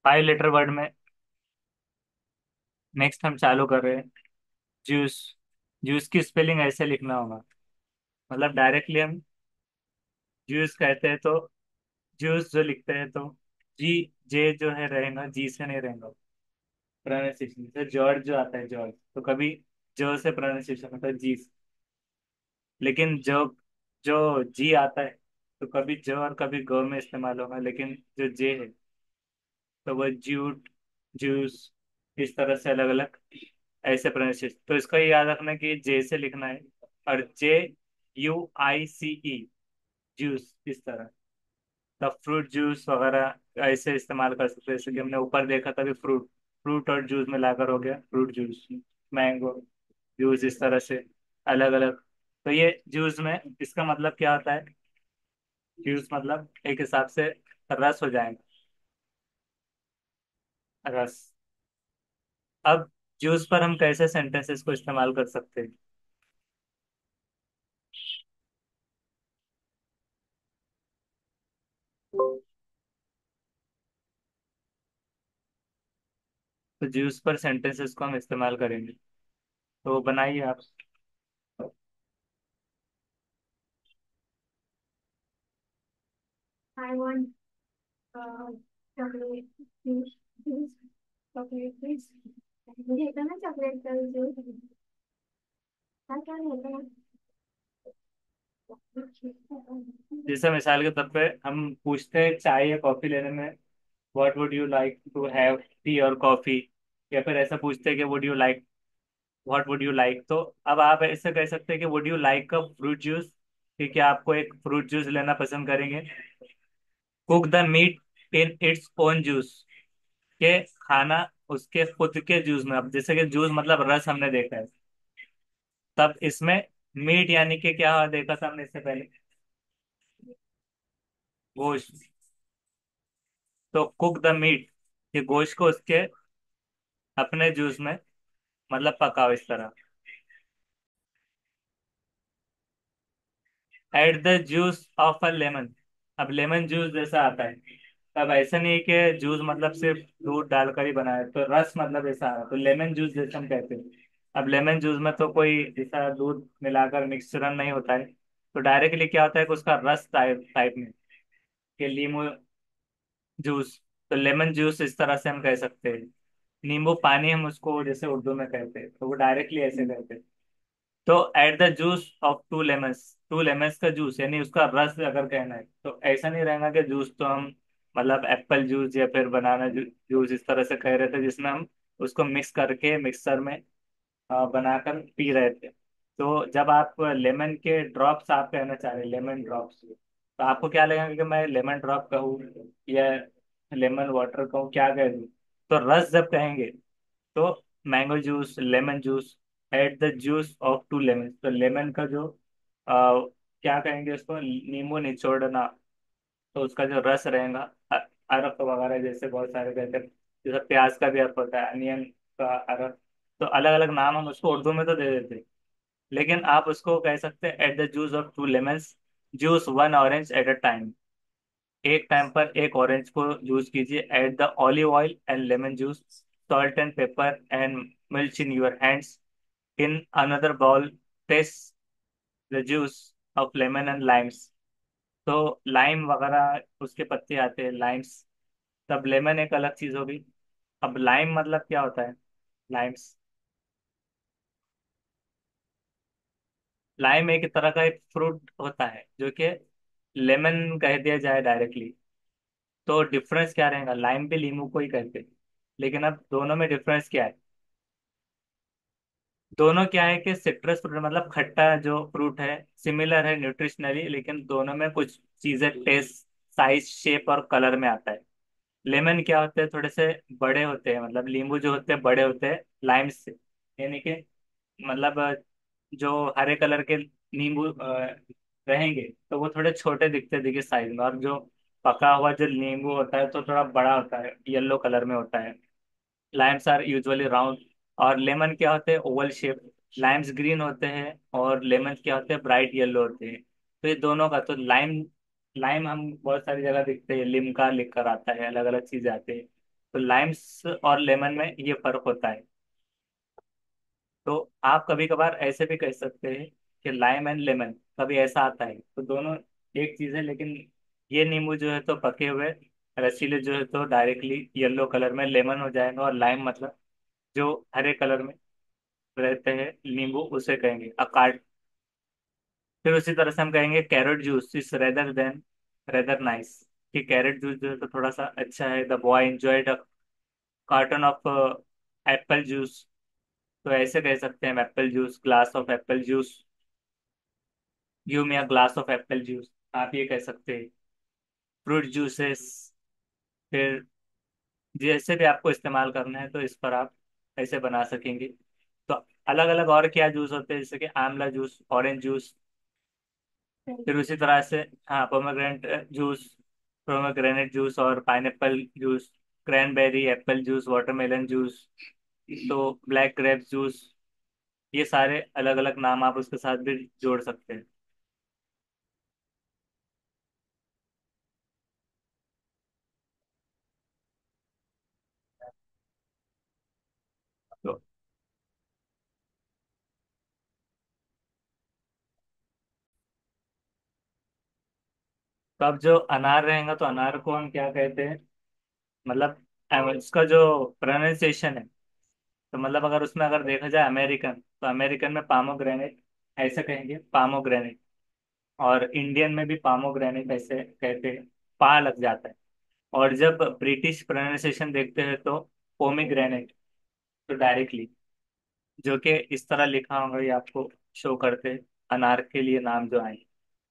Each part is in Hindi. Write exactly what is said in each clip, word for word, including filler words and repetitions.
फाइव लेटर वर्ड में नेक्स्ट हम चालू कर रहे हैं। जूस। जूस की स्पेलिंग ऐसे लिखना होगा। मतलब डायरेक्टली हम जूस कहते हैं तो जूस जो लिखते हैं तो जी जे जो है रहेगा, जी से नहीं रहेगा। प्रोनाउंसिएशन जैसे जॉर्ज जो आता है जॉर्ज, तो कभी जो से प्रोनाउंसिएशन होता है जी से। लेकिन जो जो जी आता है तो कभी जो और कभी गो में इस्तेमाल होगा, लेकिन जो जे है तो वो जूट, जूस, इस तरह से अलग अलग ऐसे प्रोनाउंसिएशन। तो इसका ये याद रखना कि जे से लिखना है, और जे you I C E, juice इस तरह। तब फ्रूट जूस वगैरह ऐसे इस्तेमाल कर सकते हैं, जैसे कि हमने ऊपर देखा था कि फ्रूट फ्रूट और जूस मिलाकर हो गया फ्रूट जूस। मैंगो जूस, इस तरह से अलग अलग। तो ये जूस में इसका मतलब क्या होता है? जूस मतलब एक हिसाब से रस हो जाएगा, रस। अब जूस पर हम कैसे सेंटेंसेस को इस्तेमाल कर सकते हैं? तो जूस पर सेंटेंसेस को हम इस्तेमाल करेंगे, तो बनाइए आप। I want uh, chocolate juice. Juice. Chocolate please. मुझे इतना ना चॉकलेट का जूस। क्या क्या होता है? जैसे मिसाल के तौर पे हम पूछते हैं चाय या कॉफी लेने में, what would you like to have, tea और कॉफी। या फिर ऐसा पूछते हैं कि would you like, what would you like. तो अब आप ऐसे कह सकते हैं कि would you like a fruit juice, कि क्या आपको एक फ्रूट जूस लेना पसंद करेंगे। Cook the meat in its own juice, के खाना उसके खुद के जूस में। अब जैसे कि जूस मतलब रस हमने देखा है, तब इसमें मीट यानी कि क्या देखा था हमने इससे पहले? गोश्त। तो कुक द मीट, ये गोश्त को उसके अपने जूस में, मतलब पकाओ इस तरह। Add the juice of a lemon. अब लेमन जूस जैसा आता है, अब ऐसा नहीं है कि जूस मतलब सिर्फ दूध डालकर ही बनाया, तो रस मतलब ऐसा आ रहा, तो लेमन जूस जैसे हम कहते हैं। अब लेमन जूस में तो कोई ऐसा दूध मिलाकर मिक्सचर नहीं होता है, तो डायरेक्टली क्या होता है कि उसका रस टाइप टाइप में, कि लीमू जूस। तो लेमन जूस इस तरह से हम कह सकते हैं। नींबू पानी हम उसको जैसे उर्दू में कहते हैं, तो वो डायरेक्टली ऐसे कहते हैं। तो add the juice of two lemons, two lemons का जूस यानी उसका रस अगर कहना है, तो ऐसा नहीं रहेगा कि जूस तो हम मतलब एप्पल जूस या फिर बनाना जू, जूस इस तरह से कह रहे थे, जिसमें हम उसको मिक्स करके मिक्सर में अ, बनाकर पी रहे थे। तो जब आप लेमन के ड्रॉप्स आप कहना चाह रहे हैं, लेमन ड्रॉप्स, तो आपको क्या लगेगा कि मैं लेमन ड्रॉप कहूँ या लेमन वाटर कहूँ, क्या कह दूँ? तो रस जब कहेंगे तो mango juice, lemon juice, add the juice of two lemon, तो लेमन का जो आ, क्या कहेंगे उसको, नींबू निचोड़ना, तो उसका जो रस रहेगा, अ- अरक वगैरह जैसे बहुत सारे कहते हैं। जैसे प्याज का भी अर्क होता है, अनियन का अरक। तो अलग अलग नाम हम उसको उर्दू में तो दे देते हैं, लेकिन आप उसको कह सकते हैं add the juice of two lemons, juice one orange at a time. एक टाइम पर एक ऑरेंज को जूस कीजिए। Add the olive oil and lemon juice, salt and pepper and मिर्च in your hands. In another bowl place the juice of lemon and limes. तो लाइम वगैरह उसके पत्ते आते हैं, लाइम्स। तब लेमन एक अलग चीज होगी। अब लाइम मतलब क्या होता है? लाइम्स, लाइम एक तरह का एक फ्रूट होता है जो कि लेमन कह दिया जाए डायरेक्टली, तो डिफरेंस क्या रहेगा? लाइम भी लीमू को ही कहते हैं, लेकिन अब दोनों में डिफरेंस क्या है? दोनों क्या है कि सिट्रस फ्रूट मतलब खट्टा जो फ्रूट है, सिमिलर है न्यूट्रिशनली, लेकिन दोनों में कुछ चीजें टेस्ट, साइज, शेप और कलर में आता है। लेमन क्या होते हैं, थोड़े से बड़े होते हैं, मतलब नींबू जो होते हैं बड़े होते हैं लाइम से, यानी कि मतलब अ, जो हरे कलर के नींबू अ, रहेंगे तो वो थोड़े छोटे दिखते दिखे साइज में, और जो पका हुआ जो नींबू होता है तो थोड़ा बड़ा होता है, येलो कलर में होता है। लाइम्स आर यूजुअली राउंड, और लेमन क्या होते हैं, ओवल शेप। लाइम्स ग्रीन होते हैं और लेमन क्या होते हैं, ब्राइट येलो होते हैं। तो ये दोनों का तो लाइम, लाइम हम बहुत सारी जगह दिखते हैं, लिमका लिख कर आता है, अलग अलग चीजें आते हैं। तो लाइम्स और लेमन में ये फर्क होता है। तो आप कभी कभार ऐसे भी कह सकते हैं कि लाइम एंड लेमन, कभी ऐसा आता है तो दोनों एक चीज है, लेकिन ये नींबू जो है तो पके हुए रसीले जो है तो डायरेक्टली येलो कलर में लेमन हो जाएगा, और लाइम मतलब जो हरे कलर में रहते हैं नींबू उसे कहेंगे अकार्ड। फिर उसी तरह से हम कहेंगे carrot juice is rather than rather nice, कि कैरेट जूस जो है तो थोड़ा सा अच्छा है। The boy enjoyed a carton of apple juice, तो ऐसे कह सकते हैं apple juice, glass of apple juice, give me a glass of apple juice, आप ये कह सकते हैं। फ्रूट जूसेस, फिर जैसे भी आपको इस्तेमाल करना है तो इस पर आप ऐसे बना सकेंगे। तो अलग अलग और क्या जूस होते हैं, जैसे कि आंवला जूस, ऑरेंज जूस, फिर उसी तरह से हाँ पोमेग्रेनेट जूस, पोमेग्रेनेट जूस और pineapple juice, cranberry apple juice, watermelon juice, तो ब्लैक ग्रेप्स जूस, ये सारे अलग अलग नाम आप उसके साथ भी जोड़ सकते हैं। तो, तो अब जो अनार रहेगा तो अनार को हम क्या कहते हैं, मतलब अ, इसका जो प्रोनाउंसिएशन है, तो मतलब अगर उसमें अगर देखा जाए अमेरिकन, तो अमेरिकन में पामोग्रेनेट ऐसे कहेंगे, पामोग्रेनेट। और इंडियन में भी पामोग्रेनेट ऐसे कहते हैं, पा लग जाता है। और जब ब्रिटिश प्रोनाउंसिएशन देखते हैं तो पोमीग्रेनेट, तो डायरेक्टली जो कि इस तरह लिखा होगा ये आपको शो करते हैं अनार के लिए नाम जो आए।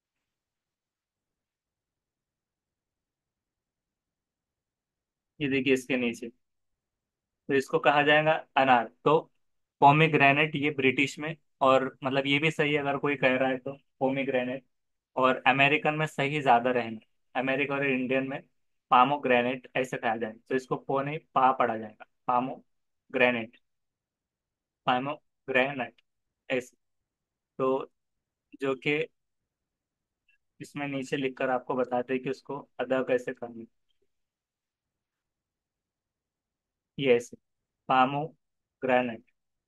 ये देखिए इसके नीचे, तो इसको कहा जाएगा अनार। तो पोमीग्रेनेट ये ब्रिटिश में, और मतलब ये भी सही है अगर कोई कह रहा है तो पोमीग्रेनेट। और अमेरिकन में सही ज्यादा रहेगा, अमेरिका और इंडियन में पामोग्रेनेट ऐसे कहा जाएगा, तो इसको पो नहीं पा पढ़ा जाएगा, पामोग्रेनेट, पामोग्रेनेट ऐसे। तो जो कि इसमें नीचे लिखकर आपको बताते हैं कि उसको अदा कैसे करना है। ये ऐसे पामोग्रेनेट,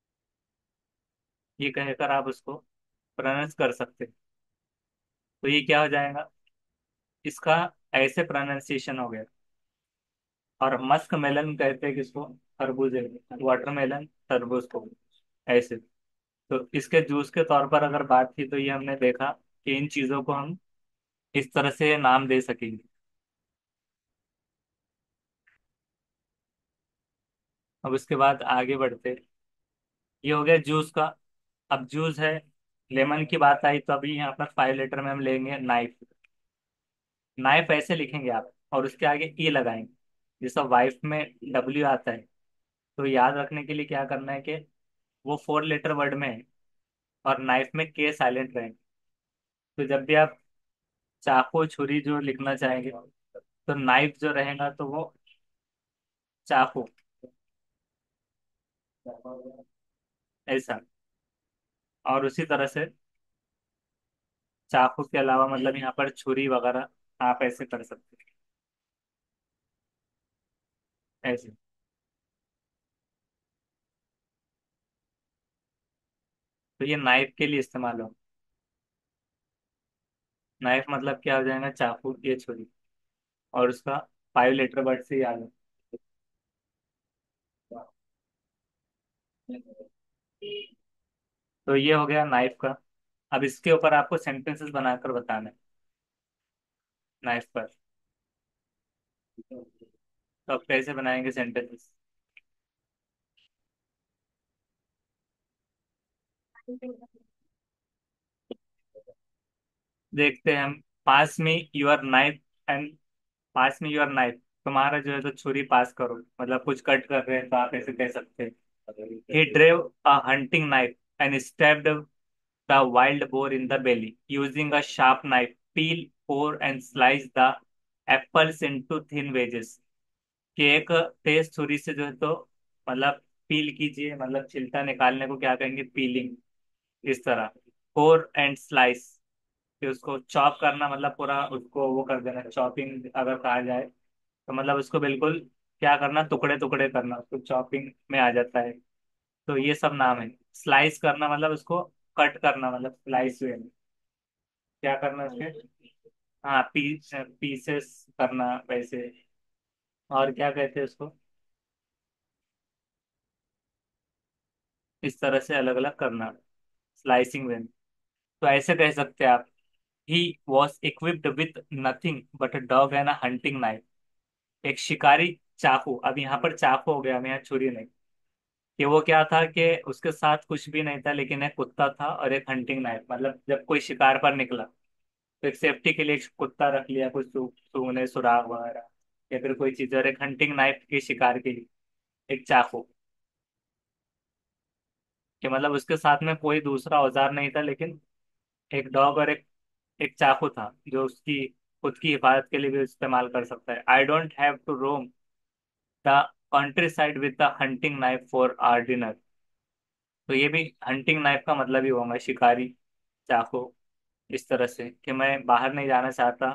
ये कहकर आप उसको प्रोनाउंस कर सकते हैं। तो ये क्या हो जाएगा, इसका ऐसे प्रोनाउंसिएशन हो गया। और मस्क मेलन कहते हैं किसको, खरबूजे, वाटरमेलन तरबूज को ऐसे। तो इसके जूस के तौर पर अगर बात की तो ये हमने देखा कि इन चीजों को हम इस तरह से नाम दे सकेंगे। अब उसके बाद आगे बढ़ते, ये हो गया जूस का। अब जूस है, लेमन की बात आई तो अभी यहाँ पर फाइव लेटर में हम लेंगे नाइफ। नाइफ ऐसे लिखेंगे आप और उसके आगे ई लगाएंगे, जैसा वाइफ में डब्ल्यू आता है। तो याद रखने के लिए क्या करना है कि वो फोर लेटर वर्ड में है, और नाइफ में के साइलेंट रहेंगे। तो जब भी आप चाकू छुरी जो लिखना चाहेंगे तो नाइफ जो रहेगा तो वो चाकू ऐसा। और उसी तरह से चाकू के अलावा मतलब यहाँ पर छुरी वगैरह आप ऐसे कर सकते हैं ऐसे। तो ये नाइफ के लिए इस्तेमाल हो। नाइफ मतलब क्या हो जाएगा, चाकू ये छुरी, और उसका फाइव लेटर वर्ड से याद है। तो ये हो गया नाइफ का। अब इसके ऊपर आपको सेंटेंसेस बनाकर बताना है नाइफ पर। तो अब कैसे बनाएंगे सेंटेंसेस, देखते हैं हम। पास में योर नाइफ एंड, पास में योर नाइफ, तुम्हारा जो है तो छुरी पास करो, मतलब कुछ कट कर रहे हैं तो आप ऐसे कह सकते हैं। He drove a hunting knife and stabbed the wild boar in the belly using a sharp knife, peel, core and slice the apples into thin wedges, कि एक तेज छुरी से जो है तो मतलब पील कीजिए, मतलब छिलका निकालने को क्या कहेंगे, पीलिंग। इस तरह कोर एंड स्लाइस, कि उसको चॉप करना, मतलब पूरा उसको वो कर देना, चॉपिंग अगर कहा जाए तो मतलब उसको बिल्कुल क्या करना, टुकड़े टुकड़े करना, उसको चॉपिंग में आ जाता है। तो ये सब नाम है। स्लाइस करना मतलब उसको कट करना, मतलब स्लाइस वे में क्या करना उसके। हाँ, पीस पीसेस करना वैसे। और क्या कहते हैं उसको, इस तरह से अलग अलग करना, स्लाइसिंग वे में। तो ऐसे कह सकते हैं आप, he was equipped with nothing but a dog and a hunting knife. एक शिकारी चाकू, अब यहाँ पर चाकू हो गया, हम यहाँ छुरी नहीं। कि वो क्या था कि उसके साथ कुछ भी नहीं था, लेकिन एक कुत्ता था और एक हंटिंग नाइफ, मतलब जब कोई शिकार पर निकला तो एक सेफ्टी के लिए एक कुत्ता रख लिया, कुछ सू- सूंघने सुराग वगैरह, या फिर कोई चीज, और एक हंटिंग नाइफ के शिकार के लिए एक चाकू। कि मतलब उसके साथ में कोई दूसरा औजार नहीं था, लेकिन एक डॉग और एक एक चाकू था जो उसकी खुद की हिफाजत के लिए भी इस्तेमाल कर सकता है। I don't have to roam the countryside with the hunting knife for our dinner. तो ये भी हंटिंग नाइफ का मतलब ही होगा शिकारी चाकू। इस तरह से कि मैं बाहर नहीं जाना चाहता,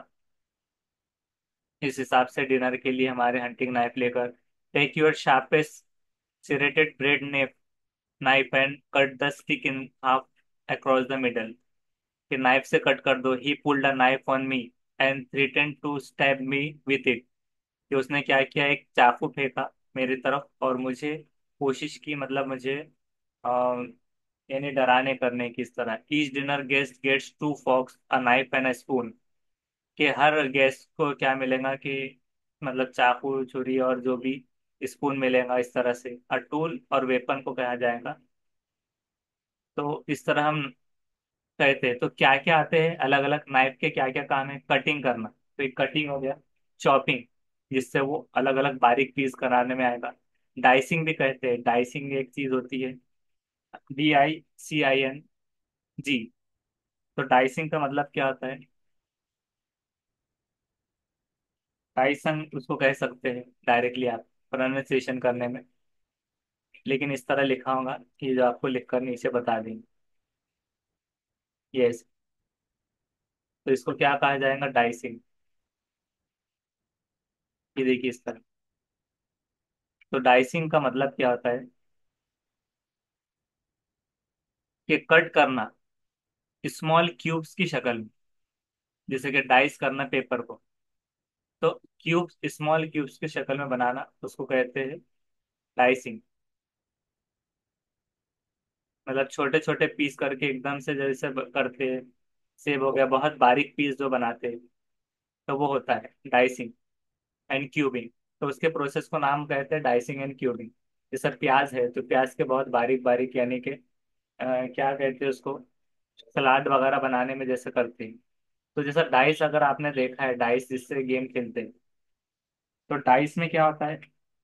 इस हिसाब से डिनर के लिए हमारे हंटिंग नाइफ लेकर। Take your sharpest serrated bread knife knife and cut the stick in half across the middle। कि नाइफ से कट कर दो। He pulled a knife on me and threatened to stab me with it. कि उसने क्या किया, एक चाकू फेंका मेरी तरफ और मुझे कोशिश की, मतलब मुझे अ, यानी डराने करने की। इस तरह each dinner guest gets two forks a knife and a spoon. कि हर गेस्ट को क्या मिलेगा कि मतलब चाकू छुरी और जो भी स्पून मिलेगा, इस तरह से अ टूल और वेपन को कहा जाएगा। तो इस तरह हम कहते हैं। तो क्या क्या आते हैं, अलग अलग नाइफ के क्या क्या काम है, कटिंग करना, तो एक कटिंग हो गया। चॉपिंग, जिससे वो अलग अलग बारीक पीस कराने में आएगा। डाइसिंग भी कहते हैं, डाइसिंग एक चीज होती है, D I C I N G. तो डाइसिंग का मतलब क्या होता है, डाइसन उसको कह सकते हैं डायरेक्टली आप प्रोनाउंसिएशन करने में। लेकिन इस तरह लिखा होगा कि जो आपको लिखकर नीचे बता देंगे। यस। तो इसको क्या कहा जाएगा, डाइसिंग। ये देखिए इस तरह। तो डाइसिंग का मतलब क्या होता है कि कट करना स्मॉल क्यूब्स की शक्ल में, जैसे कि डाइस करना पेपर को। तो क्यूब्स, स्मॉल क्यूब्स की शक्ल में बनाना, उसको कहते हैं डाइसिंग। मतलब छोटे छोटे पीस करके एकदम से जैसे ब- करते हैं, सेब हो गया, बहुत बारीक पीस जो बनाते हैं, तो वो होता है डाइसिंग एंड क्यूबिंग। तो उसके प्रोसेस को नाम कहते हैं डाइसिंग एंड क्यूबिंग। जैसे प्याज है, तो प्याज के बहुत बारीक बारीक, यानी कि अ, क्या कहते हैं उसको, सलाद वगैरह बनाने में जैसे करते हैं। तो जैसा डाइस, अगर आपने देखा है डाइस जिससे गेम खेलते हैं, तो डाइस में क्या होता है,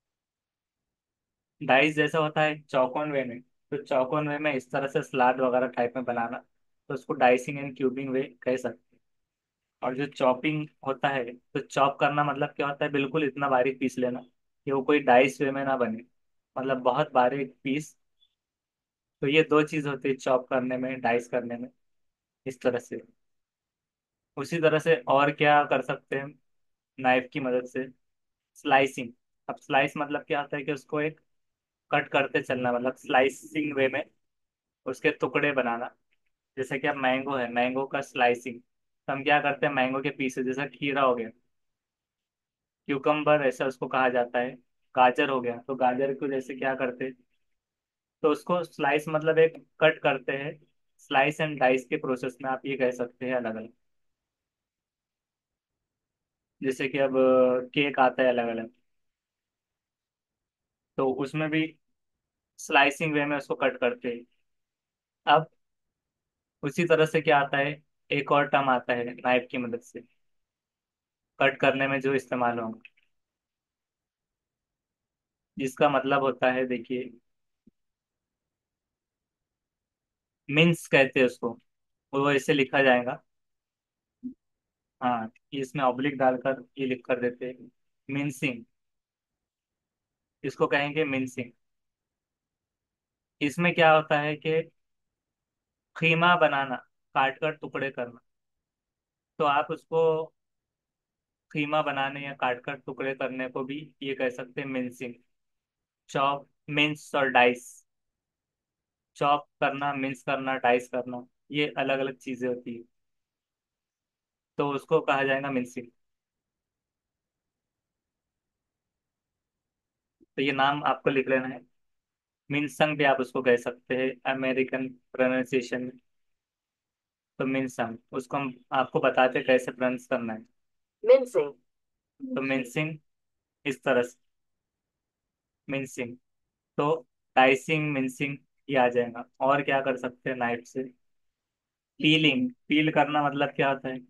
डाइस जैसा होता है चौकोन वे में। तो चौकोन वे में इस तरह से सलाद वगैरह टाइप में बनाना, तो उसको डाइसिंग एंड क्यूबिंग वे कह सकते हैं। और जो चॉपिंग होता है, तो चॉप करना मतलब क्या होता है, बिल्कुल इतना बारीक पीस लेना कि वो कोई डाइस वे में ना बने, मतलब बहुत बारीक पीस। तो ये दो चीज होती है चॉप करने में, डाइस करने में, इस तरह से। उसी तरह से और क्या कर सकते हैं नाइफ की मदद से, स्लाइसिंग। अब स्लाइस मतलब क्या होता है कि उसको एक कट करते चलना, मतलब स्लाइसिंग वे में उसके टुकड़े बनाना। जैसे कि अब मैंगो है, मैंगो का स्लाइसिंग, तो हम क्या करते हैं, मैंगो के पीसेस, जैसा खीरा हो गया, क्यूकम्बर ऐसा उसको कहा जाता है। गाजर हो गया, तो गाजर को जैसे क्या करते हैं, तो उसको स्लाइस मतलब एक कट करते हैं। स्लाइस एंड डाइस के प्रोसेस में आप ये कह सकते हैं अलग अलग। जैसे कि अब केक आता है अलग अलग, तो उसमें भी स्लाइसिंग वे में उसको कट करते हैं। अब उसी तरह से क्या आता है, एक और टर्म आता है नाइफ की मदद से कट करने में जो इस्तेमाल होगा, जिसका मतलब होता है, देखिए, मिन्स कहते हैं उसको। वो ऐसे लिखा जाएगा। हाँ, इसमें ऑब्लिक डालकर ये लिख कर देते हैं, मिन्सिंग। इसको कहेंगे मिन्सिंग। इसमें क्या होता है कि खीमा बनाना, काट कर टुकड़े करना। तो आप उसको कीमा बनाने या काट कर टुकड़े करने को भी ये कह सकते हैं मिन्सिंग। चॉप, मिन्स और डाइस। चॉप करना, मिन्स करना, डाइस करना, ये अलग अलग चीजें होती है, तो उसको कहा जाएगा मिन्सिंग। तो ये नाम आपको लिख लेना है। मिनसंग भी आप उसको कह सकते हैं अमेरिकन प्रोनाउंसिएशन में। तो मिनसंग उसको हम आपको बताते हैं कैसे प्रोनाउंस करना है। मिनसिंग। तो मिनसिंग इस तरह से, मिनसिंग। तो डाइसिंग, मिनसिंग ये आ जाएगा। और क्या कर सकते हैं नाइफ से? पीलिंग, पील करना मतलब क्या होता है?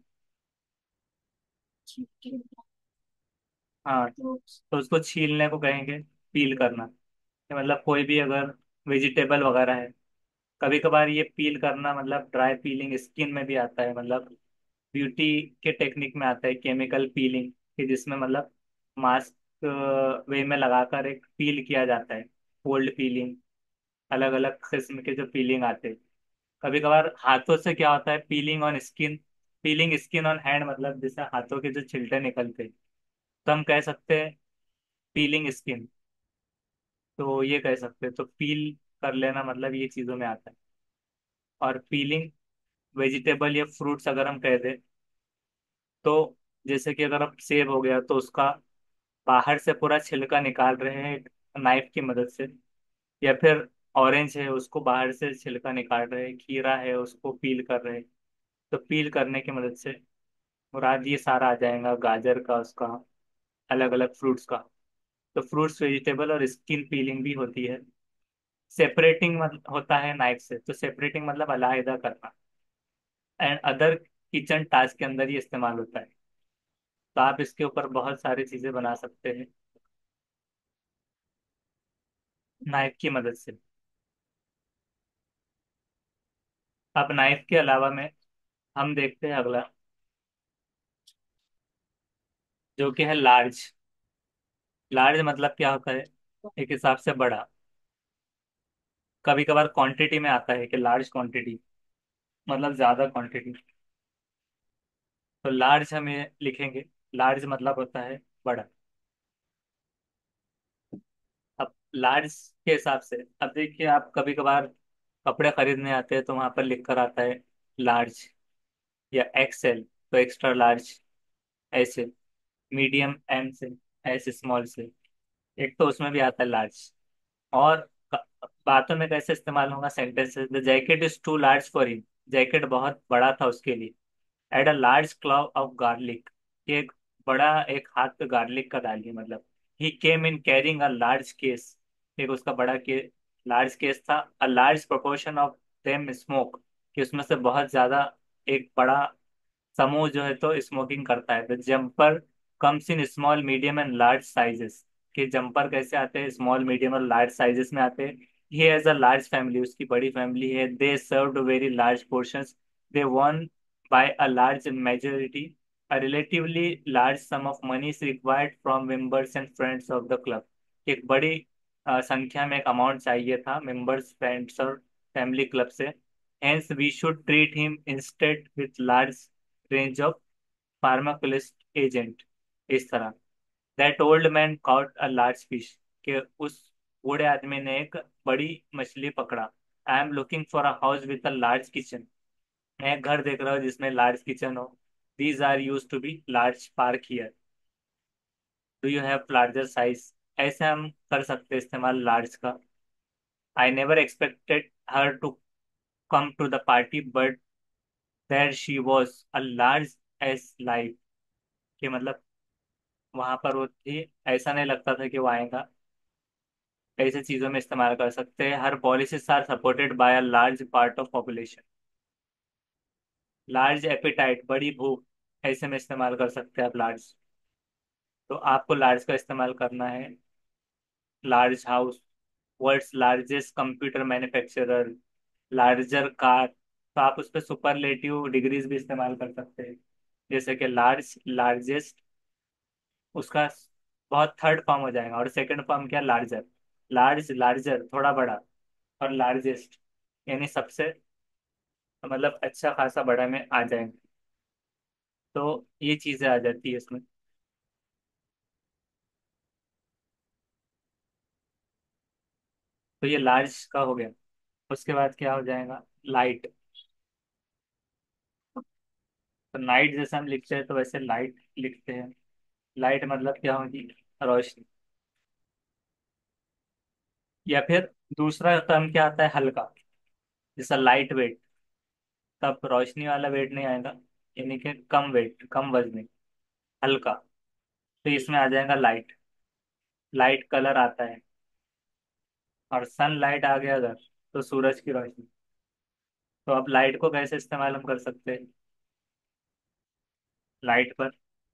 हाँ, तो उसको छीलने को कहेंगे पील करना। ये मतलब कोई भी अगर वेजिटेबल वगैरह है, कभी कभार ये पील करना मतलब ड्राई पीलिंग स्किन में भी आता है, मतलब ब्यूटी के टेक्निक में आता है केमिकल पीलिंग, कि जिसमें मतलब मास्क वे में लगाकर एक पील किया जाता है, कोल्ड पीलिंग। अलग अलग किस्म के जो पीलिंग आते हैं। कभी कभार हाथों से क्या होता है, peeling on skin, peeling skin on hand, मतलब जैसे हाथों के जो छिलटे निकलते हैं, तो हम कह सकते हैं पीलिंग स्किन। तो ये कह सकते हैं, तो पील कर लेना मतलब ये चीजों में आता है। और पीलिंग वेजिटेबल या फ्रूट्स अगर हम कह दें, तो जैसे कि अगर अब सेब हो गया तो उसका बाहर से पूरा छिलका निकाल रहे हैं नाइफ की मदद से, या फिर ऑरेंज है उसको बाहर से छिलका निकाल रहे हैं, खीरा है उसको पील कर रहे हैं, तो पील करने की मदद से मुराद ये सारा आ जाएगा, गाजर का, उसका, अलग अलग फ्रूट्स का। तो फ्रूट्स वेजिटेबल और स्किन पीलिंग भी होती है। सेपरेटिंग होता है नाइफ से, तो सेपरेटिंग मतलब अलहदा करना। एंड अदर किचन टास्क के अंदर ये इस्तेमाल होता है। तो आप इसके ऊपर बहुत सारी चीजें बना सकते हैं नाइफ की मदद से। अब नाइफ के अलावा में हम देखते हैं अगला, जो कि है लार्ज। लार्ज मतलब क्या होता है? एक हिसाब से बड़ा। कभी कभार क्वांटिटी में आता है कि लार्ज क्वांटिटी, मतलब ज्यादा क्वांटिटी। तो लार्ज हम ये लिखेंगे, लार्ज मतलब होता है बड़ा। अब लार्ज के हिसाब से, अब देखिए आप कभी कभार कपड़े खरीदने आते हैं तो वहां पर लिख कर आता है लार्ज या एक्सएल, तो एक्स्ट्रा लार्ज ऐसे, मीडियम एम से, ऐसे स्मॉल से, एक तो उसमें भी आता है लार्ज। और क- बातों में कैसे इस्तेमाल होगा sentences, the jacket is too large for him, jacket बहुत बड़ा था उसके लिए। Add a large clove of garlic, एक बड़ा एक हाथ पे गार्लिक का डालिए, मतलब he came in carrying a large case, एक उसका बड़ा के लार्ज केस था। A large proportion of them smoke, कि उसमें से बहुत ज्यादा एक बड़ा समूह जो है तो स्मोकिंग करता है। The jumper comes in small medium and large sizes, कि जंपर कैसे आते हैं, स्मॉल मीडियम और लार्ज साइजेस में आते हैं। He has a large family, उसकी बड़ी फैमिली है। They served very large portions, they won by a large majority, a relatively large sum of money is required from members and friends of the club, एक बड़ी अ, संख्या में एक अमाउंट चाहिए था मेंबर्स, फ्रेंड्स और फैमिली क्लब से। Hence we should treat him instead with large range of pharmacologist agent, इस तरह। That old man caught a large fish, कि उस बूढ़े आदमी ने एक बड़ी मछली पकड़ा। I am looking for a house with a large kitchen, मैं एक घर देख रहा हूँ जिसमें लार्ज किचन हो। These are used to be large park here, do you have larger size, ऐसे हम कर सकते हैं इस्तेमाल लार्ज का। I never expected her to come to the party but there she was a large as life, कि मतलब वहां पर वो थी, ऐसा नहीं लगता था कि वो आएगा। ऐसे चीजों में इस्तेमाल कर सकते हैं। Her policies are supported by a large part of population, large appetite, बड़ी भूख, ऐसे में इस्तेमाल कर सकते हैं आप लार्ज। तो आपको लार्ज का इस्तेमाल करना है। Large house, world's largest computer manufacturer, larger car, तो आप उस पर सुपरलेटिव डिग्रीज भी इस्तेमाल कर सकते हैं। जैसे कि लार्ज, लार्जेस्ट, उसका बहुत थर्ड फॉर्म हो जाएगा, और सेकंड फॉर्म क्या, लार्जर। लार्ज, लार्जर थोड़ा बड़ा, और लार्जेस्ट यानी सबसे, मतलब अच्छा खासा बड़ा में आ जाएंगे। तो ये चीजें आ जाती है इसमें। तो ये लार्ज का हो गया। उसके बाद क्या हो जाएगा, लाइट। तो नाइट जैसे हम लिखते हैं तो वैसे लाइट लिखते हैं। लाइट मतलब क्या होगी, रोशनी। या फिर दूसरा टर्म क्या आता है, हल्का। जैसा लाइट वेट, तब रोशनी वाला वेट नहीं आएगा, यानी कि कम वेट, कम वजनी, हल्का। तो इसमें आ जाएगा लाइट। लाइट कलर आता है। और सन लाइट आ गया अगर, तो सूरज की रोशनी। तो अब लाइट को कैसे इस्तेमाल हम कर सकते हैं, लाइट पर।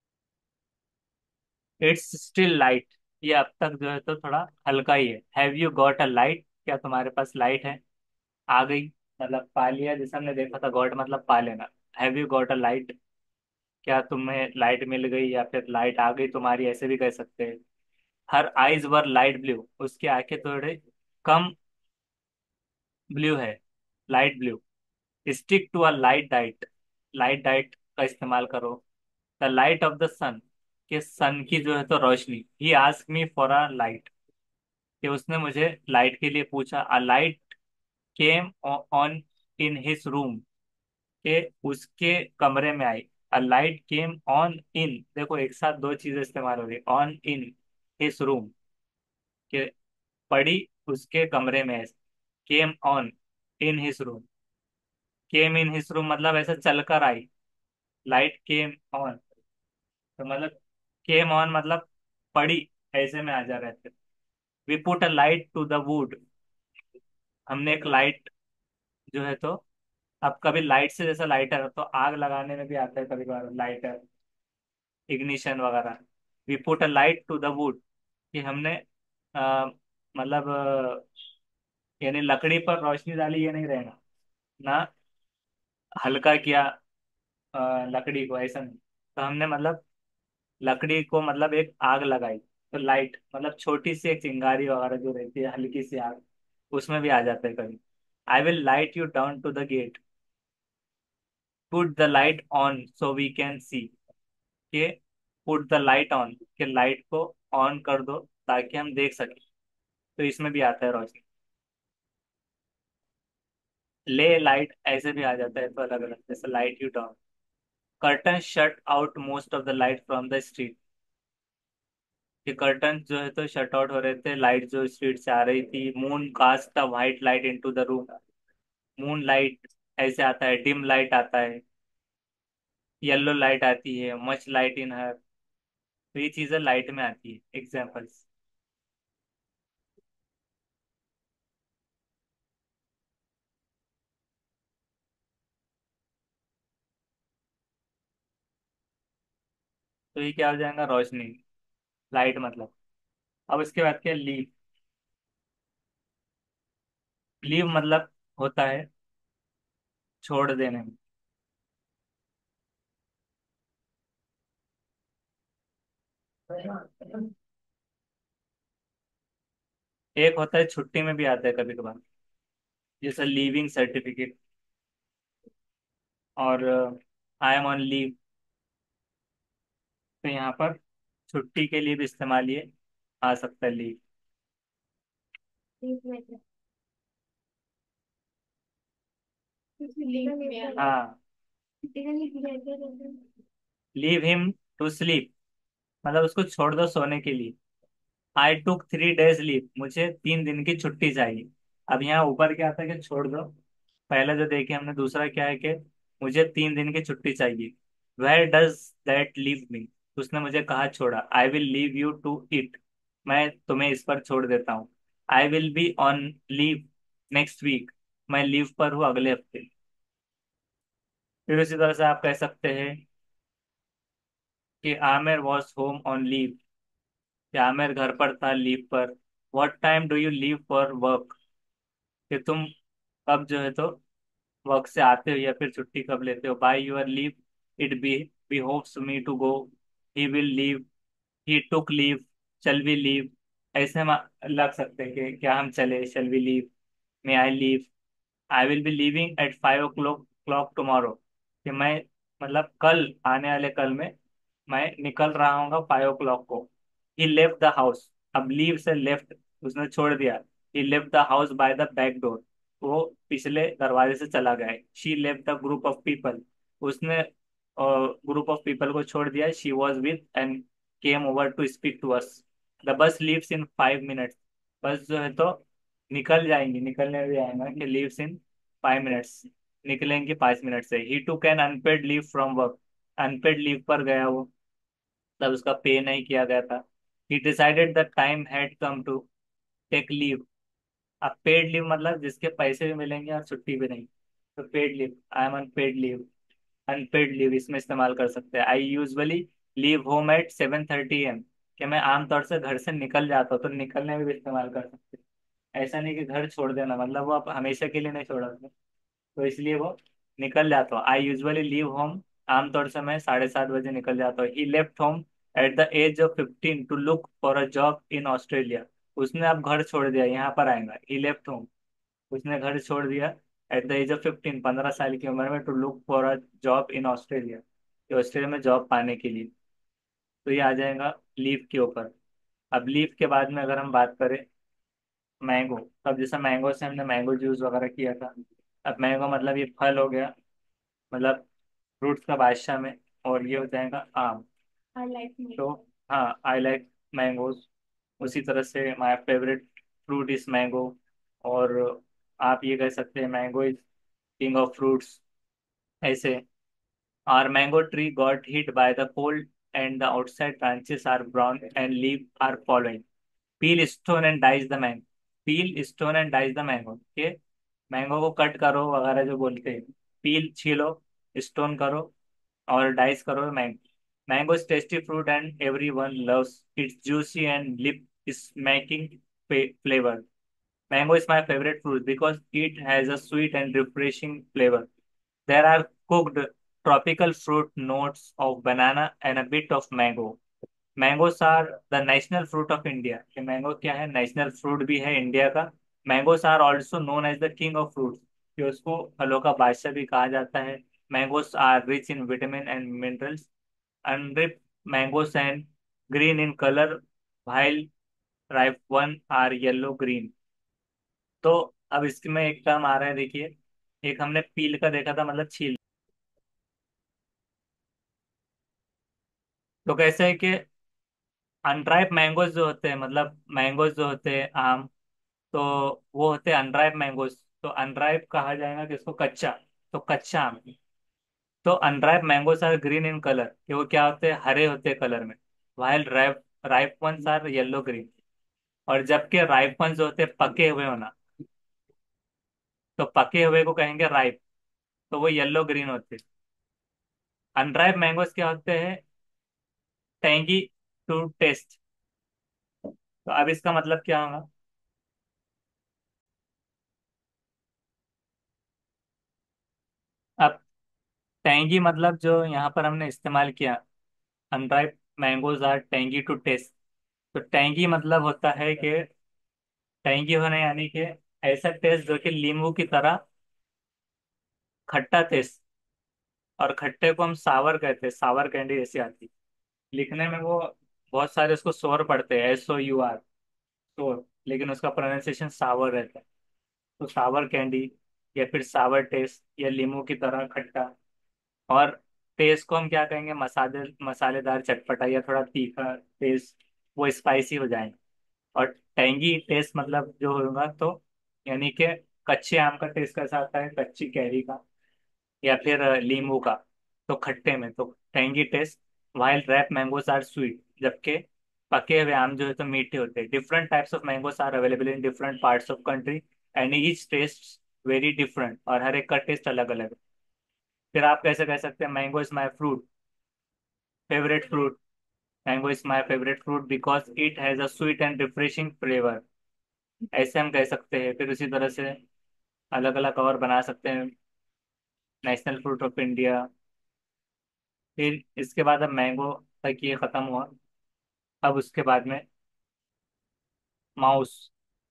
It's still light. ये अब तक जो है तो थोड़ा हल्का ही है। Have you got a light, क्या तुम्हारे पास लाइट है। आ गई, मतलब पा लिया, जैसे हमने देखा था गॉट मतलब पा लेना। Have you got a light, क्या तुम्हें लाइट मिल गई, या फिर लाइट आ गई तुम्हारी, ऐसे भी कह सकते हैं। Her eyes were light blue, उसकी आंखें थोड़े कम ब्लू है, light blue. Stick to a light diet, light diet का इस्तेमाल करो। The light of the sun, के सन की जो है तो रोशनी। He asked me for a light, कि उसने मुझे लाइट के लिए पूछा। A light came on in his room, के उसके कमरे में आई। अ लाइट केम ऑन इन, देखो एक साथ दो चीजें इस्तेमाल हो रही, ऑन इन हिज रूम, के पड़ी उसके कमरे में। Came on in his room, came in his room मतलब ऐसा चलकर आई। लाइट केम ऑन, तो मतलब केम ऑन मतलब पड़ी, ऐसे में आ जा रहे थे। We put a light to the wood, हमने एक लाइट जो है तो, अब कभी लाइट से जैसा लाइटर तो आग लगाने में भी आता है कभी कभार, लाइटर, इग्निशन वगैरह। We put a light to the wood, कि हमने अ, मतलब अ, यानी लकड़ी पर रोशनी डाली, ये नहीं रहना ना, हल्का किया अ, लकड़ी को, ऐसा नहीं। तो हमने मतलब लकड़ी को मतलब एक आग लगाई। तो लाइट मतलब छोटी सी एक चिंगारी वगैरह जो रहती है, हल्की सी आग, उसमें भी आ जाता है कभी। I will light you down to the gate, put the light on so we can see, के पुट द लाइट ऑन, के लाइट को ऑन कर दो ताकि हम देख सकें। तो इसमें भी आता है रोशनी। ले लाइट ऐसे भी आ जाता है, तो अलग अलग, जैसे light you down. Curtain shut out most of the light from the street, ये कर्टन जो है तो शट आउट हो रहे थे, लाइट जो स्ट्रीट से आ रही थी। Moon cast a white light into the room, moon light ऐसे आता है, डिम लाइट आता है, येलो लाइट आती है, मच लाइट इन हर। तो ये चीजें लाइट में आती है, एग्जाम्पल्स। तो ये क्या हो जाएगा, रोशनी, लाइट मतलब। अब इसके बाद क्या, लीव। लीव मतलब होता है छोड़ देने में। एक होता है छुट्टी में भी आता है कभी कभार, जैसे लीविंग सर्टिफिकेट। और आई एम ऑन लीव, तो यहाँ पर छुट्टी के लिए भी इस्तेमाल ये आ सकता है, लीव। ठीक है। लिंक में आ गया। हाँ, ठीक है, लिख दिया क्या? लीव हिम टू स्लीप, मतलब उसको छोड़ दो सोने के लिए। I took three days leave, मुझे तीन दिन की छुट्टी चाहिए। अब यहाँ ऊपर क्या आता है कि छोड़ दो, पहले जो देखे हमने, दूसरा क्या है कि मुझे तीन दिन की छुट्टी चाहिए। Where does that leave me, उसने मुझे कहा छोड़ा। I will leave you to it, मैं तुम्हें इस पर छोड़ देता हूँ। I will be on leave next week, मैं लीव पर हूँ अगले हफ्ते। फिर उसी तरह से आप कह सकते हैं कि Aamir was home on leave, कि आमिर घर पर था लीव पर। What time do you leave for work, कि तुम कब जो है तो वर्क से आते हो, या फिर छुट्टी कब लेते हो। By your leave it be behoves me to go, he will leave, he took leave, shall we leave. ऐसे हम लग सकते हैं कि क्या हम चले, shall we leave, may I leave, I will be leaving at five o'clock clock tomorrow, कि मैं मतलब कल, आने वाले कल में मैं निकल रहा हूँ फाइव ओ क्लॉक को। ही लेफ्ट द हाउस, अब लीव से लेफ्ट, उसने छोड़ दिया। He left the house by the back door, वो पिछले दरवाजे से चला गया है। She left the group of people, उसने ग्रुप ऑफ पीपल को छोड़ दिया। She was with and came over to speak to us. The bus leaves in five minutes, bus जो है तो निकल जाएंगी, निकलने भी आएगा कि लीव्स इन फाइव मिनट्स, निकलेंगे पाँच मिनट से। He took an unpaid leave from work, unpaid leave पर गया वो, तब उसका पे नहीं किया गया था। He decided the time had come to take leave. अब पेड लीव मतलब जिसके पैसे भी मिलेंगे और छुट्टी भी नहीं, तो paid leave, I am unpaid leave, unpaid leave इसमें इस्तेमाल कर सकते हैं। I usually leave home at seven thirty AM, कि मैं आमतौर से घर से निकल जाता हूँ, तो निकलने में भी इस्तेमाल कर सकते हैं। ऐसा नहीं कि घर छोड़ देना, मतलब वो आप हमेशा के लिए नहीं छोड़ा, तो इसलिए वो निकल जाता हूँ। आई यूजुअली लीव होम, आमतौर से मैं साढ़े सात बजे निकल जाता हूँ। He left home at the age of fifteen to look for a job in Australia, उसने अब घर छोड़ दिया, यहाँ पर आएगा। ही लेफ्ट होम, उसने घर छोड़ दिया at the age of fifteen, पंद्रह साल की उम्र में, to look for a job in Australia, कि ऑस्ट्रेलिया में जॉब पाने के लिए। तो ये आ जाएगा लीव के ऊपर। अब लीव के बाद में अगर हम बात करें मैंगो, तब जैसे मैंगो से हमने मैंगो जूस वगैरह किया था। अब मैंगो मतलब ये फल हो गया, मतलब फ्रूट्स का बादशाह में, और ये हो जाएगा आम। I like to mango. हाँ, आई लाइक मैंगोज। उसी तरह से my favourite fruit is mango. और आप ये कह सकते हैं mango is king of fruits. ऐसे, our mango tree got hit by the cold and the outside branches are brown and leave are following. Peel stone and dice the mango, peel stone and dice the mango, के मैंगो को कट करो वगैरह जो बोलते हैं। पील छीलो, स्टोन करो, और डाइस करो mango. Mango is tasty fruit and everyone loves its juicy and lip smacking flavour. Mango is my favorite fruit because it has a sweet and refreshing flavor. There are cooked tropical fruit notes of banana and a bit of mango. Mangoes are the national fruit of India. कि मैंगो क्या है, नेशनल फ्रूट भी है इंडिया का। Mangoes are also known as the king of fruits, कि उसको फलों का बादशाह भी कहा जाता है। Mangoes are rich in vitamin and minerals. Unripe mangoes and green in color while ripe one are yellow green। तो अब इसमें एक टर्म आ रहा है, देखिए, एक हमने पील का देखा था, मतलब छील। तो कैसे है कि अनराइप मैंगोज जो होते हैं, मतलब मैंगोज जो होते हैं आम, तो वो होते हैं अनराइप मैंगोज। तो अनराइप कहा जाएगा कि इसको कच्चा, तो कच्चा आम। तो unripe mangoes are green in colour, कि वो क्या होते हैं, हरे होते हैं कलर में। While ripe ripe ones are yellow green. और जबकि राइप वंस जो होते हैं पके हुए होना, तो पके हुए को कहेंगे राइप, तो वो येलो ग्रीन होते हैं। अनराइप मैंगोज क्या होते हैं, टेंगी टू टेस्ट। तो अब इसका मतलब क्या होगा। अब टेंगी मतलब जो यहाँ पर हमने इस्तेमाल किया, unripe mangoes are tangy to taste. तो टेंगी मतलब होता है कि टेंगी होने, यानी कि ऐसा टेस्ट जो कि नींबू की तरह खट्टा टेस्ट। और खट्टे को हम सावर कहते हैं, सावर कैंडी जैसी आती। लिखने में वो बहुत सारे उसको सोर पढ़ते हैं, एस ओ यू आर, सोर, लेकिन उसका प्रोनाउंसिएशन सावर रहता है। तो सावर कैंडी, या फिर सावर टेस्ट, या नींबू की तरह खट्टा। और टेस्ट को हम क्या कहेंगे, मसाले मसालेदार, चटपटा, या थोड़ा तीखा टेस्ट, वो स्पाइसी हो जाएंगे। और टेंगी टेस्ट मतलब जो होगा, तो यानी कि कच्चे आम का टेस्ट कैसा आता है, कच्ची कैरी का, या फिर अ, नींबू का, तो खट्टे में, तो tangy taste. While ripe mangoes are sweet, जबकि पके हुए आम जो है तो मीठे होते हैं। Different types of mangoes are available in different parts of country and each taste very different, और हर एक का टेस्ट अलग अलग है। फिर आप कैसे कह सकते हैं mango is my fruit, favourite fruit. Mango is my favourite fruit because it has a sweet and refreshing flavour. ऐसे हम कह सकते हैं। फिर उसी तरह से अलग अलग और बना सकते हैं, नेशनल फ्रूट ऑफ इंडिया। फिर इसके बाद अब मैंगो तक ये खत्म हुआ। अब उसके बाद में माउस।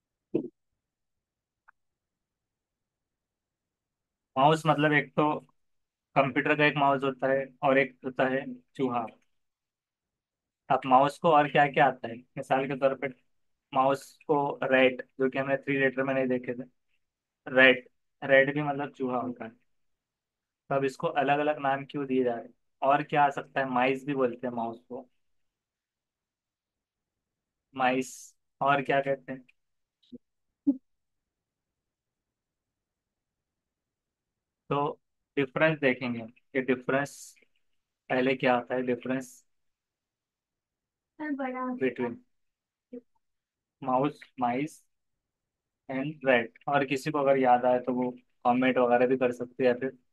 माउस मतलब एक तो कंप्यूटर का एक माउस होता है, और एक होता है चूहा। अब माउस को और क्या क्या आता है, मिसाल के तौर पे माउस को रैट, जो कि हमने थ्री लेटर में नहीं देखे थे, रैट, रैट भी मतलब चूहा होता है। तो अब इसको अलग अलग नाम क्यों दिए जा रहे हैं? और क्या आ सकता है? माइस भी बोलते हैं माउस को, माइस। और क्या कहते हैं? तो डिफरेंस देखेंगे कि डिफरेंस पहले क्या होता है, डिफरेंस पर बड़ा होता between mouse, mice and rat. और किसी को अगर याद आए तो वो कमेंट वगैरह भी कर सकते हैं या फिर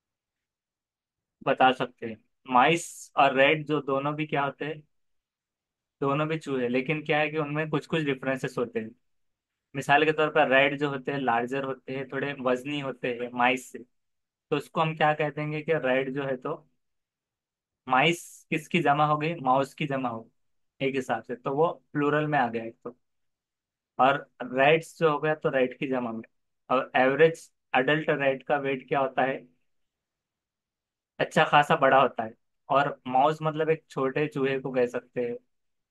बता सकते हैं। माइस और रैट जो दोनों भी क्या होते हैं, दोनों भी चूहे, लेकिन क्या है कि उनमें कुछ कुछ डिफरेंसेस होते हैं। मिसाल के तौर पर रैट जो होते हैं लार्जर होते हैं, थोड़े वजनी होते हैं माइस से। तो उसको हम क्या कह देंगे कि रैट जो है तो माइस किसकी जमा हो गई, माउस की जमा हो गई, एक हिसाब से तो वो प्लूरल में आ गया एक तो। और रैट्स जो हो गया तो रैट की जमा में। और एवरेज अडल्ट रैट का वेट क्या होता है, अच्छा खासा बड़ा होता है। और माउस मतलब एक छोटे चूहे को कह सकते हैं।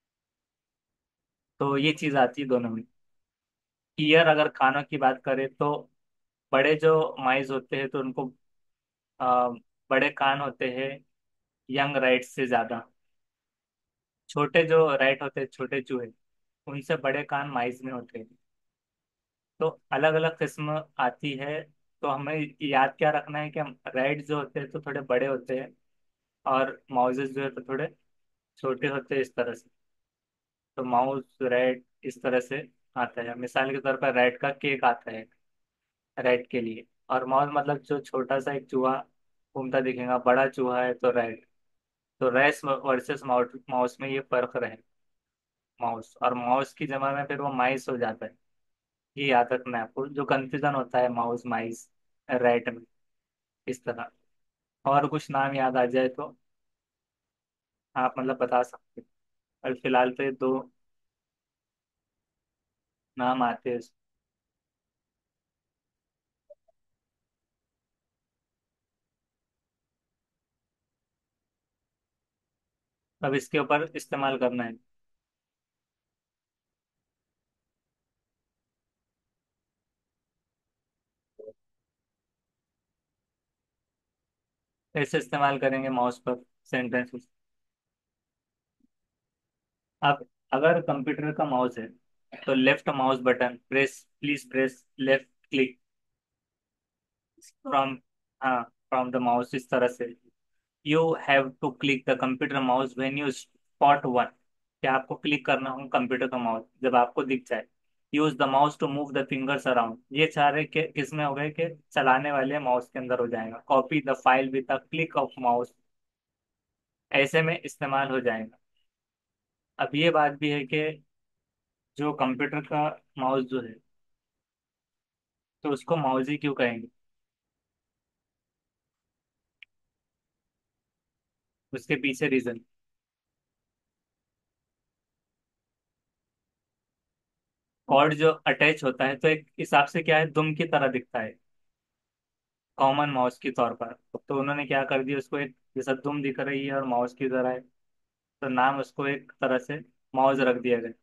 तो ये चीज आती है दोनों में। ईयर, अगर कानों की बात करें तो बड़े जो माइस होते हैं तो उनको आ, बड़े कान होते हैं यंग राइट से ज्यादा। छोटे जो राइट होते हैं, छोटे चूहे, उनसे बड़े कान माइस में होते हैं। तो अलग अलग किस्म आती है। तो हमें याद क्या रखना है कि हम राइट जो होते हैं तो थोड़े बड़े होते हैं, और माउसेस जो है तो थोड़े छोटे होते हैं, इस तरह से। तो माउस रैट इस तरह से आता है। मिसाल के तौर पर रैट का केक आता है रैट के लिए। और माउस मतलब जो छोटा सा एक चूहा घूमता दिखेगा, बड़ा चूहा है तो रैट। तो रैस वर्सेस माउस में ये फर्क रहे, माउस और माउस की जगह में फिर वो माइस हो जाता है। ये याद रखना है आपको, जो कंफ्यूजन होता है माउस माइस रैट में, इस तरह। और कुछ नाम याद आ जाए तो आप मतलब बता सकते हैं। और फिलहाल तो ये दो नाम आते हैं। अब इसके ऊपर इस्तेमाल करना है। कैसे इस्तेमाल करेंगे माउस पर सेंटेंस? अब अगर कंप्यूटर का माउस है तो left mouse button press, please press left click from, हाँ, फ्रॉम द माउस, इस तरह से। You have to click the computer mouse when you spot one. क्या आपको क्लिक करना होगा कंप्यूटर का माउस जब आपको दिख जाए। Use the mouse to move the fingers around, ये सारे के किसमें हो गए कि चलाने वाले माउस के अंदर हो जाएगा। Copy the file with the click of mouse, ऐसे में इस्तेमाल हो जाएगा। अब ये बात भी है कि जो कंप्यूटर का माउस जो है तो उसको माउस ही क्यों कहेंगे, उसके पीछे रीजन। कॉर्ड जो अटैच होता है तो एक हिसाब से क्या है, दुम की तरह दिखता है कॉमन माउस के तौर पर। तो उन्होंने क्या कर दिया, उसको एक जैसा दुम दिख रही है और माउस की तरह है, तो नाम उसको एक तरह से माउस रख दिया गया।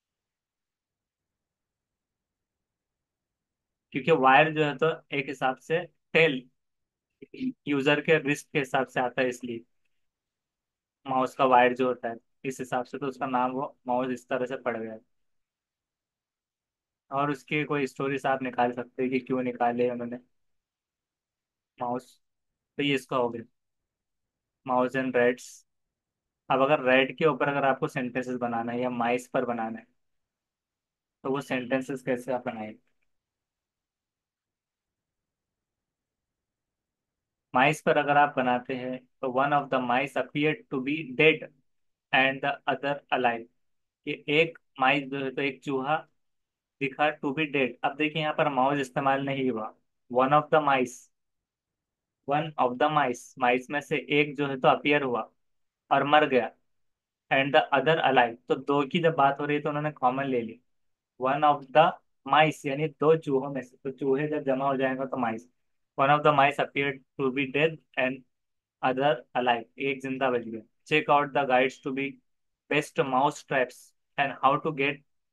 क्योंकि वायर जो है तो एक हिसाब से टेल, यूजर के रिस्ट के हिसाब से आता है, इसलिए माउस का वायर जो होता है इस हिसाब से, तो उसका नाम वो माउस इस तरह से पड़ गया है। और उसके कोई स्टोरीज आप निकाल सकते हैं कि क्यों निकाले उन्होंने माउस। तो ये इसका हो गया माउस एंड रैट्स। अब अगर रैट के ऊपर अगर आपको सेंटेंसेस बनाना है या माइस पर बनाना है तो वो सेंटेंसेस कैसे आप बनाएंगे? माइस पर अगर आप बनाते हैं तो one of the mice appear to be dead and the other alive. कि एक माइस जो है तो एक चूहा दिखा टू बी डेड। अब देखिए यहाँ पर माउस इस्तेमाल नहीं हुआ, one of the mice, one of the mice, mice में से एक जो है तो अपीयर हुआ और मर गया, एंड द अदर अलाइव, तो दो की जब बात हो रही है तो उन्होंने कॉमन ले ली। वन ऑफ द माइस यानी दो चूहों में से, तो चूहे जब जमा हो जाएगा तो mice. One of the mice appear to be dead and other alive, एक जिंदा बच गया। Check out the guides to be best mouse traps and how to get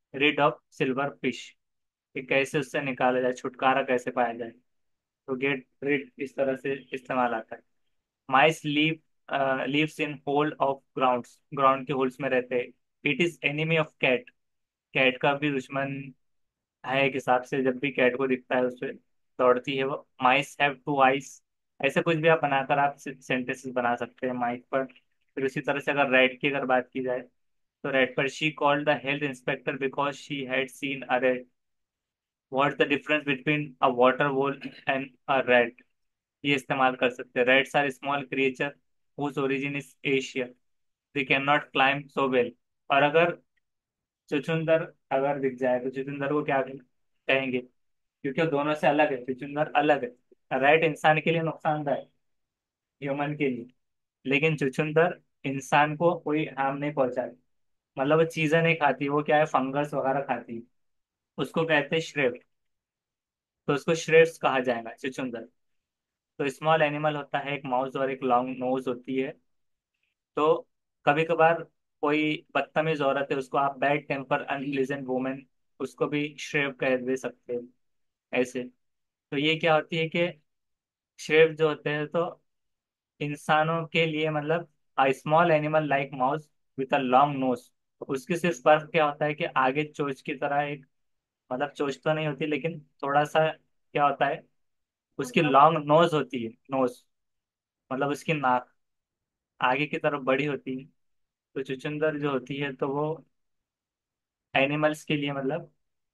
rid of silver fish, कि कैसे उससे निकाला जाए, छुटकारा कैसे पाया जाए। तो गेट रिड इस तरह से इस्तेमाल आता है। Mice leave lives in hole of ground, ground के होल्स में रहते हैं। It is enemy of cat, cat का भी दुश्मन है एक हिसाब से, जब भी कैट को दिखता है उस पे दौड़ती है वो। माइस हैव टू आइस, ऐसे कुछ भी आप बनाकर आप सेंटेंसेस बना सकते हैं माइक पर। फिर उसी तरह से अगर रेड की अगर बात की जाए, तो रेड पर she called the health inspector because she had seen a rat. What's the difference between a water vole and a rat, ये इस्तेमाल कर सकते हैं। Rats are small creature whose origin is Asia, they can not climb so well. और अगर चुचुंदर अगर दिख जाए तो चुचुंदर को क्या कहेंगे, क्योंकि वो दोनों से अलग है, चुचुंदर अलग है। रेड इंसान के लिए नुकसानदायक है, ह्यूमन के लिए, लेकिन चुचुंदर इंसान को कोई हार्म नहीं पहुंचाती। मतलब वो चीजें नहीं खाती, वो क्या है, फंगस वगैरह खाती है। उसको कहते हैं श्रेव, तो उसको श्रेव्स कहा जाएगा, चुचुंदर। तो स्मॉल एनिमल होता है, एक माउस और एक लॉन्ग नोज होती है। तो कभी कभार कोई बदतमीज औरत है, उसको आप बैड टेम्पर अनप्लीजेंट वुमेन, उसको भी श्रेव कह दे सकते हैं ऐसे। तो ये क्या होती है कि श्रेव जो होते हैं, तो इंसानों के लिए मतलब a small animal like mouse with a long nose. उसकी सिर्फ फर्क क्या होता है कि आगे चोंच की तरह एक, मतलब चोंच तो नहीं होती लेकिन थोड़ा सा क्या होता है, उसकी लॉन्ग नोज होती है। नोज मतलब उसकी नाक आगे की तरफ बड़ी होती है। तो चुचुंदर जो होती है, तो वो एनिमल्स के लिए मतलब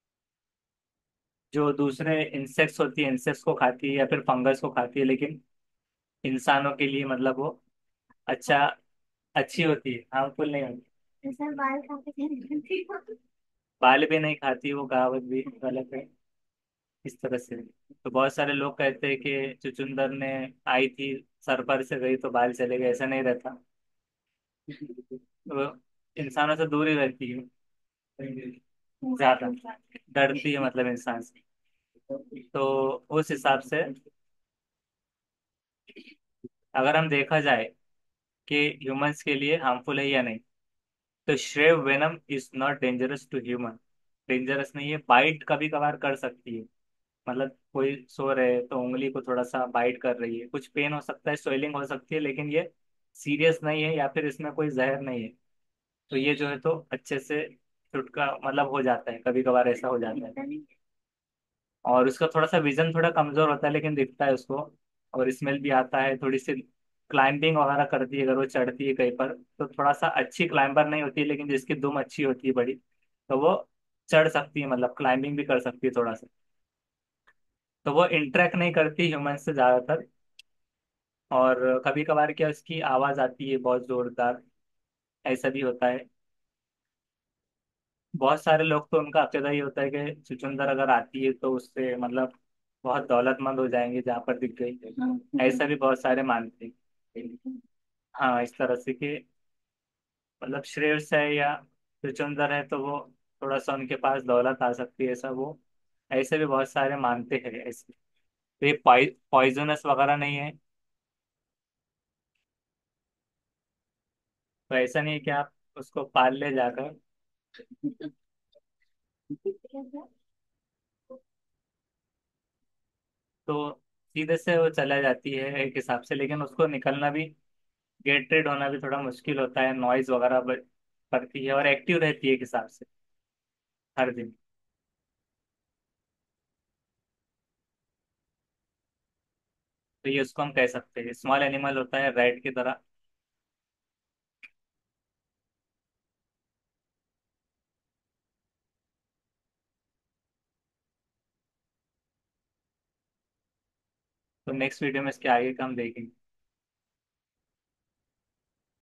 जो दूसरे इंसेक्ट्स होती है, इंसेक्ट्स को खाती है या फिर फंगस को खाती है, लेकिन इंसानों के लिए मतलब वो अच्छा, अच्छी होती है, हार्मफुल नहीं होती। सर बाल काटे थे निकलती हो। बाल भी नहीं खाती, वो कहावत भी गलत है इस तरह से। तो बहुत सारे लोग कहते हैं कि चुचुंदर ने आई थी, सर पर से गई तो बाल चले गए, ऐसा नहीं रहता। वो इंसानों से दूर ही रहती है ज्यादा, डरती है मतलब इंसान से। तो उस हिसाब से अगर हम देखा जाए कि ह्यूमंस के लिए हार्मफुल है या नहीं, तो shrew venom is not dangerous to human. Dangerous नहीं है, बाइट कभी कभार कर सकती है। मतलब कोई सो रहे है तो उंगली को थोड़ा सा बाइट कर रही है, कुछ पेन हो सकता है, स्वेलिंग हो सकती है, लेकिन ये सीरियस नहीं है या फिर इसमें कोई जहर नहीं है। तो ये जो है तो अच्छे से छुटका मतलब हो जाता है, कभी कभार ऐसा हो जाता है। और उसका थोड़ा सा विजन थोड़ा कमजोर होता है, लेकिन दिखता है उसको। और स्मेल भी आता है थोड़ी सी। क्लाइंबिंग वगैरह करती है, अगर वो चढ़ती है कहीं पर, तो थोड़ा सा अच्छी क्लाइंबर नहीं होती है, लेकिन जिसकी दुम अच्छी होती है बड़ी, तो वो चढ़ सकती है, मतलब क्लाइंबिंग भी कर सकती है थोड़ा सा। तो वो इंटरेक्ट नहीं करती ह्यूमन से ज्यादातर। और कभी कभार क्या उसकी आवाज आती है बहुत जोरदार, ऐसा भी होता है। बहुत सारे लोग तो उनका अकीदा ही होता है कि चुचुंदर अगर आती है तो उससे मतलब बहुत दौलतमंद हो जाएंगे जहाँ पर दिख गई, ऐसा भी बहुत सारे मानते हैं। हाँ, इस तरह से कि मतलब श्रेयस है या चुचुंदर है तो वो थोड़ा सा उनके पास दौलत आ सकती है, ऐसा वो ऐसे भी बहुत सारे मानते हैं ऐसे। तो ये पॉइजनस वगैरह नहीं है। तो ऐसा नहीं है कि आप उसको पाल ले जाकर तो सीधे से वो चला जाती है एक हिसाब से, लेकिन उसको निकलना भी, गेट रेड होना भी थोड़ा मुश्किल होता है, नॉइज वगैरह ब- करती है और एक्टिव रहती है एक हिसाब से हर दिन। तो ये उसको हम कह सकते हैं स्मॉल एनिमल होता है रैट की तरह। तो नेक्स्ट वीडियो में इसके आगे का हम देखेंगे।